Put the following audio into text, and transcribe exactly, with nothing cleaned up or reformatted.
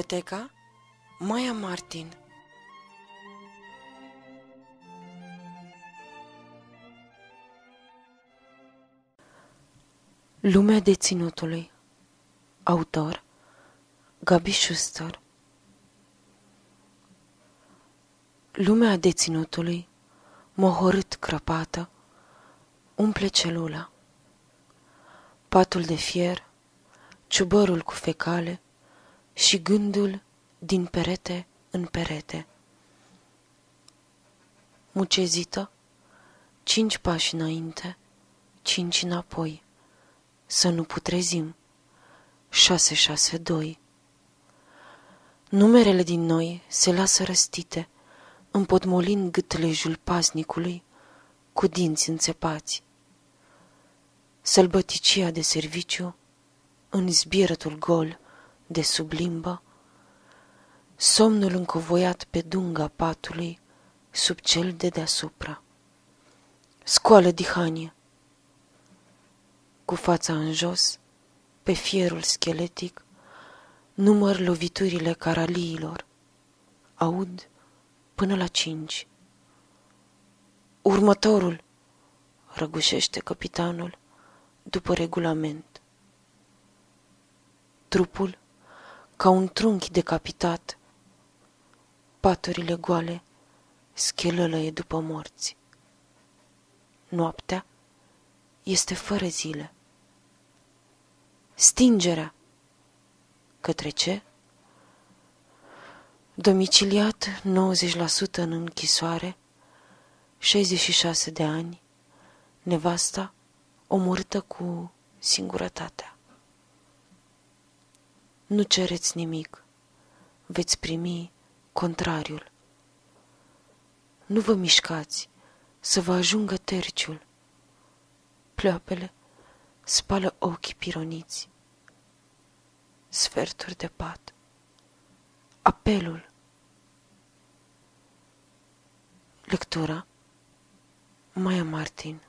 Biblioteca Maia Martin. Lumea deținutului. Autor Gabi Schuster. Lumea deținutului, mohorât crăpată, umple celula. Patul de fier, ciubărul cu fecale și gândul din perete în perete. Mucezită, cinci pași înainte, cinci înapoi, să nu putrezim, șase, șase, doi. Numerele din noi se lasă răstite, împotmolind gâtlejul paznicului cu dinți înțepați. Sălbăticia de serviciu în zbierătul gol de sub limbă, somnul încovoiat pe dunga patului sub cel de deasupra. Scoală dihanie. Cu fața în jos, pe fierul scheletic, număr loviturile caraliilor. Aud până la cinci. Următorul, răgușește capitanul după regulament. Trupul, ca un trunchi decapitat, paturile goale schelălăie după morți. Noaptea este fără zile. Stingerea! Către ce? Domiciliat nouăzeci la sută în închisoare, șaizeci și șase de ani, nevasta omorâtă cu singurătatea. Nu cereți nimic, veți primi contrariul. Nu vă mișcați să vă ajungă terciul. Pleoapele spală ochii pironiți. Sferturi de pat. Apelul. Lectura Maia Martin.